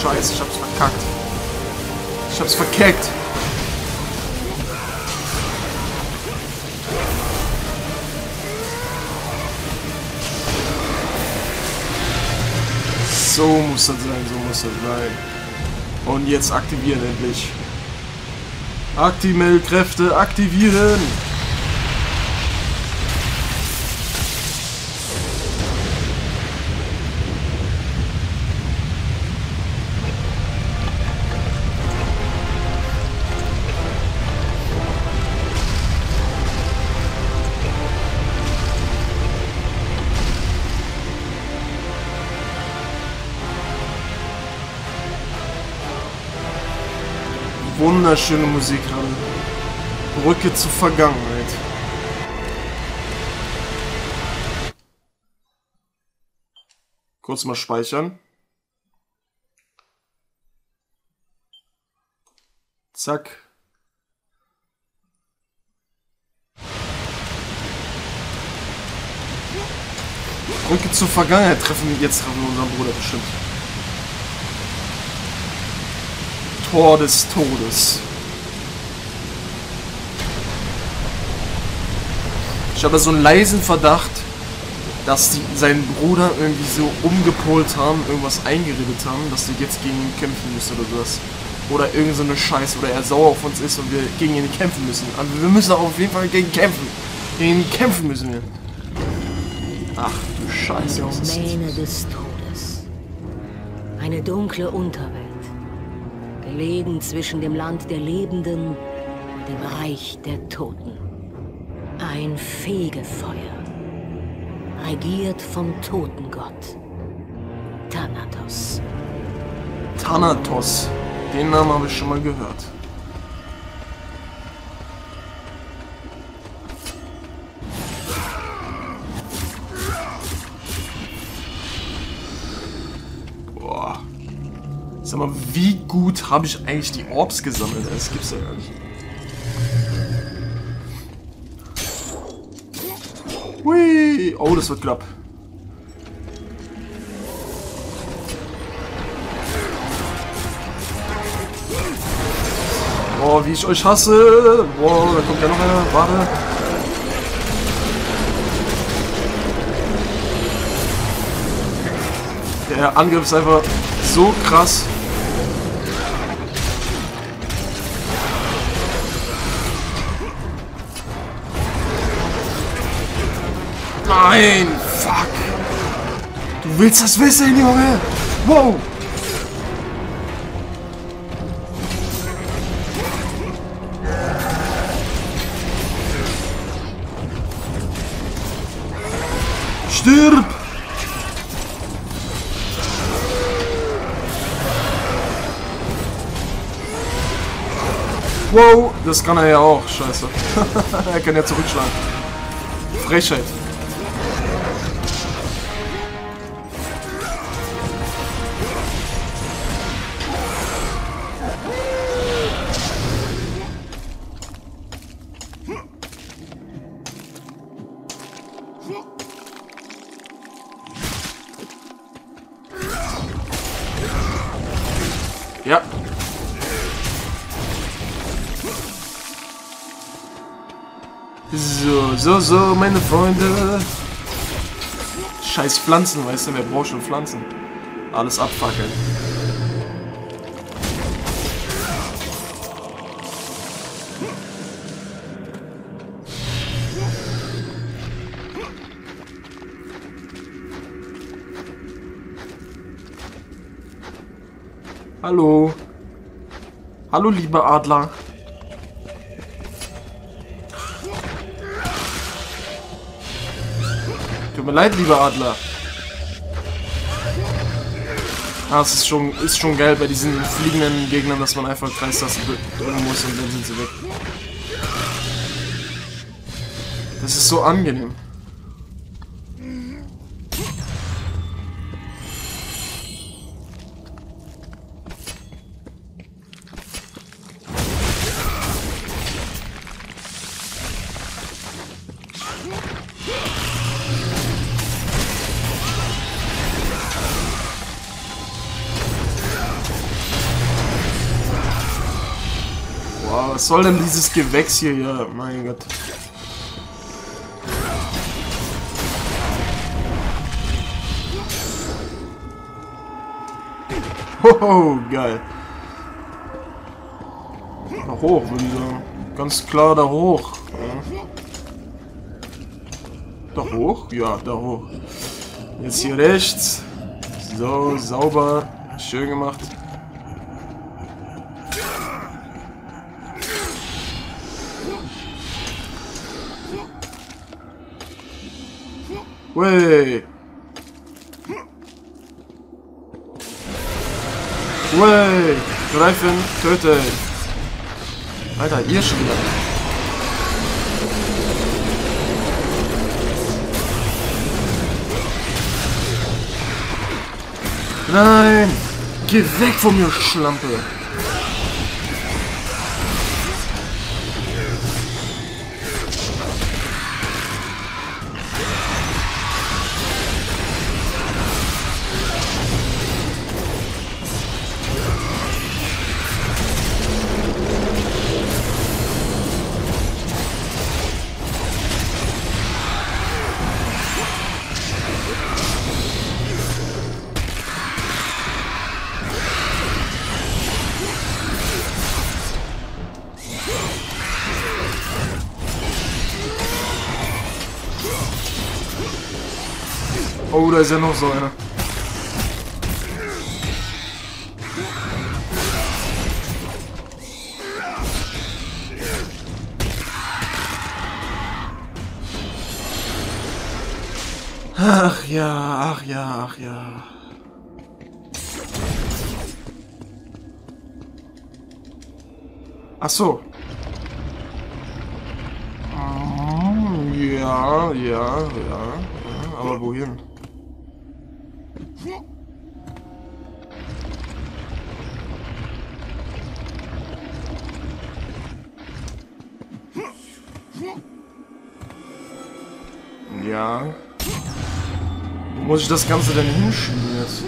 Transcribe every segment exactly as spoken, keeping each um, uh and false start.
Scheiße, ich hab's verkackt. Ich hab's verkackt. So muss das sein, so muss das sein. Und jetzt aktivieren endlich. Aktimel-Kräfte aktivieren. Wunderschöne Musik gerade. Brücke zur Vergangenheit. Kurz mal speichern. Zack. Brücke zur Vergangenheit treffen wir jetzt treffen wir unseren Bruder bestimmt. Tor des Todes. Ich habe so einen leisen Verdacht, dass die seinen Bruder irgendwie so umgepolt haben, irgendwas eingeredet haben, dass die jetzt gegen ihn kämpfen müssen oder sowas. Oder irgend so eine Scheiße, oder er sauer auf uns ist und wir gegen ihn kämpfen müssen. Aber wir müssen auch auf jeden Fall gegen kämpfen. Gegen ihn kämpfen müssen wir. Ach du Scheiße. Domäne des Todes. Eine dunkle Unterwelt. Gelegen zwischen dem Land der Lebenden und dem Reich der Toten. Ein Fegefeuer. Regiert vom Totengott. Thanatos. Thanatos. Den Namen habe ich schon mal gehört. Boah. Sag mal, wie gut habe ich eigentlich die Orbs gesammelt? Das gibt's ja gar nicht. Hui. Oh, das wird knapp. Oh, wie ich euch hasse. Boah, da kommt ja noch einer. Warte. Der Angriff ist einfach so krass. Nein! Fuck! Du willst das wissen, Junge! Wow! Stirb! Wow, das kann er ja auch. Scheiße. Er kann ja zurückschlagen. Frechheit. Ja. So, so, so, meine Freunde. Scheiß Pflanzen, weißt du, wer braucht schon Pflanzen? Alles abfackeln. Hallo. Hallo, lieber Adler. Tut mir leid, lieber Adler. Ah, es ist schon, ist schon geil bei diesen fliegenden Gegnern, dass man einfach Kreistasten drücken muss und dann sind sie weg. Das ist so angenehm. Was soll denn dieses Gewächs hier? Ja, mein Gott. Hoho, geil. Da hoch, würde ich sagen. Ganz klar da hoch. Ja. Da hoch? Ja, da hoch. Jetzt hier rechts. So, sauber. Schön gemacht. Wey. Wey. Greifen, töten. Alter, ihr schon wieder. Nein! Geh weg von mir, Schlampe! Oh, da ist ja noch so einer. Ach ja, ach ja, ach ja. Ach so. Ja, ja, ja, ja. Aber wohin? Ja. Wo muss ich das Ganze denn hinschieben jetzt?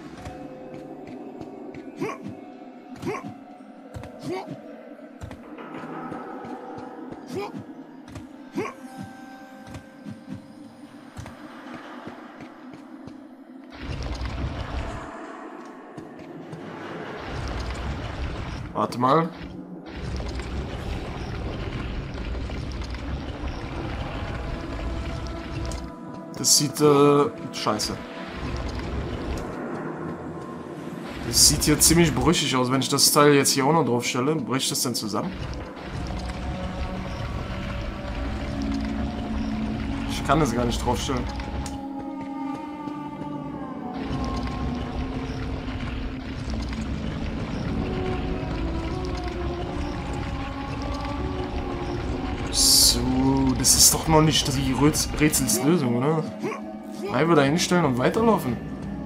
Warte mal. Das sieht, äh, scheiße. Das sieht hier ziemlich brüchig aus. Wenn ich das Teil jetzt hier auch noch drauf stelle, bricht das denn zusammen? Ich kann das gar nicht draufstellen. So, das ist doch noch nicht die Rätselslösung, oder? Einfach da hinstellen und weiterlaufen.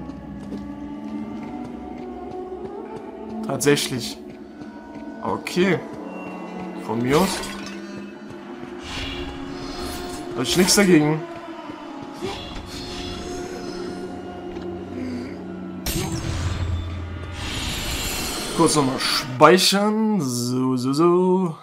Tatsächlich. Okay. Von mir aus. Da ist nichts dagegen. Kurz nochmal speichern. So, so, so.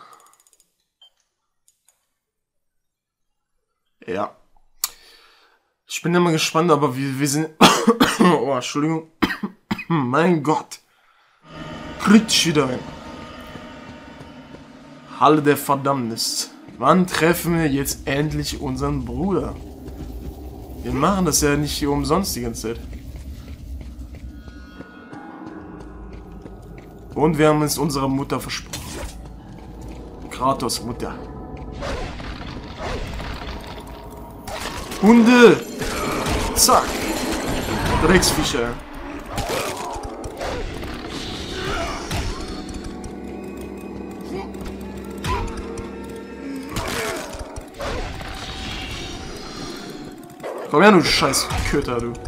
Ja. Ich bin immer gespannt, aber wir, wir sind... oh, Entschuldigung. Mein Gott. Kritisch wieder rein. Halle der Verdammnis. Wann treffen wir jetzt endlich unseren Bruder? Wir machen das ja nicht hier umsonst die ganze Zeit. Und wir haben es unserer Mutter versprochen. Kratos Mutter. Hunde! Zack! Drecksviecher. Komm her, du scheiß Köter, du.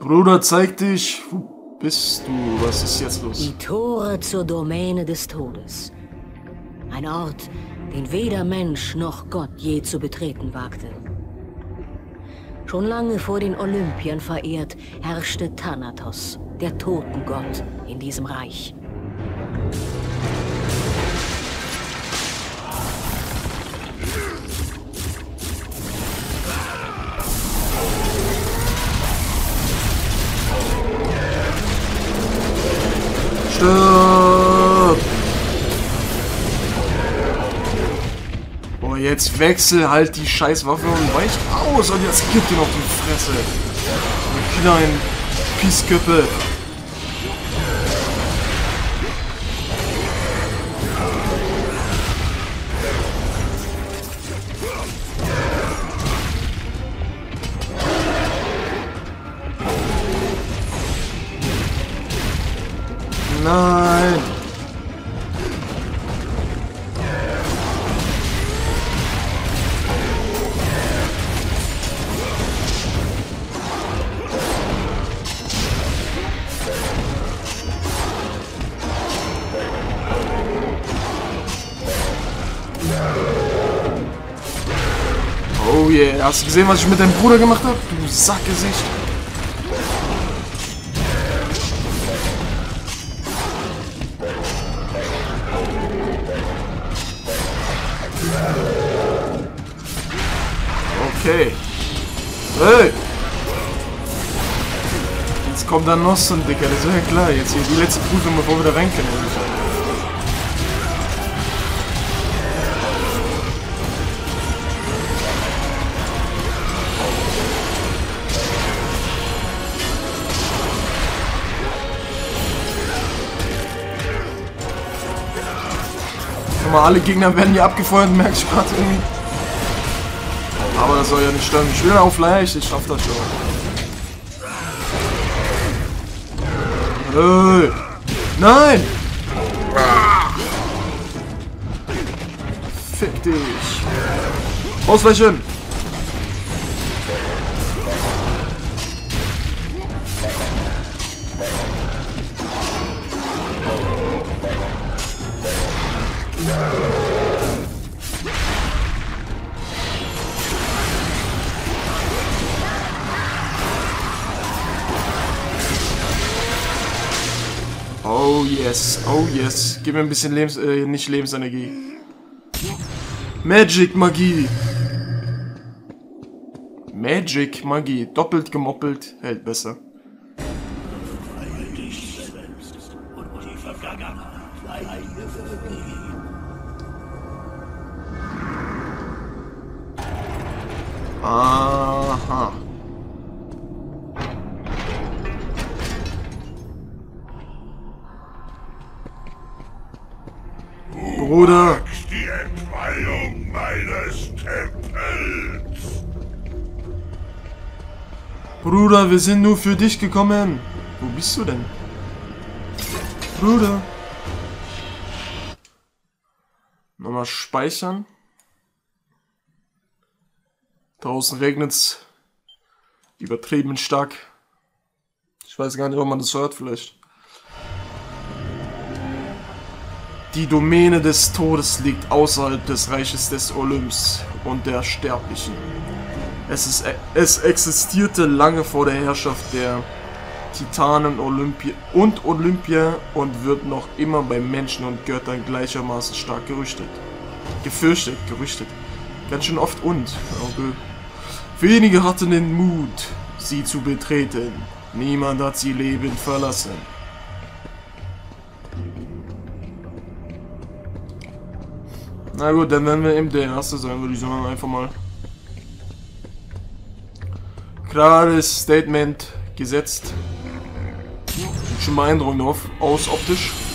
Bruder, zeig dich. Wo bist du? Was ist jetzt los? Die Tore zur Domäne des Todes. Ein Ort, den weder Mensch noch Gott je zu betreten wagte. Schon lange vor den Olympiern verehrt, herrschte Thanatos, der Totengott, in diesem Reich. Stirb! Boah, jetzt wechsel halt die scheiß Waffe und weich aus und jetzt gib dir noch die Fresse. Du kleinen Piesköppe. Nein! Oh yeah, hast du gesehen, was ich mit deinem Bruder gemacht habe? Du Sackgesicht! Okay. Hey! Jetzt kommt dann noch so ein Dicker, das ist ja klar. Jetzt hier die letzte Prüfung, bevor wir da rein können. Guck mal, alle Gegner werden hier abgefeuert, merke ich gerade irgendwie. Aber das soll ja nicht stimmen. Ich will auf leicht, ich schaff das schon. Hey. Nein! Fick dich! Ausweichen! Oh yes, oh yes. Gib mir ein bisschen Lebens... Äh, nicht Lebensenergie. Magic Magie. Magic Magie. Doppelt gemoppelt. Hält besser. Aha. Bruder! Die Entweihung meines Tempels! Bruder, wir sind nur für dich gekommen. Wo bist du denn? Bruder! Nochmal speichern. Draußen regnet's übertrieben stark. Ich weiß gar nicht, ob man das hört vielleicht. Die Domäne des Todes liegt außerhalb des Reiches des Olymps und der Sterblichen. Es, ist, es existierte lange vor der Herrschaft der Titanen Olympia und Olympia und wird noch immer bei Menschen und Göttern gleichermaßen stark gerüchtet. Gefürchtet, gerüchtet. Ganz schön oft und. Okay. Wenige hatten den Mut, sie zu betreten. Niemand hat sie lebend verlassen. Na gut, dann werden wir eben der Erste sein, würde ich sagen, einfach mal. Klares Statement gesetzt. Sieht schon beeindruckend auf, aus optisch.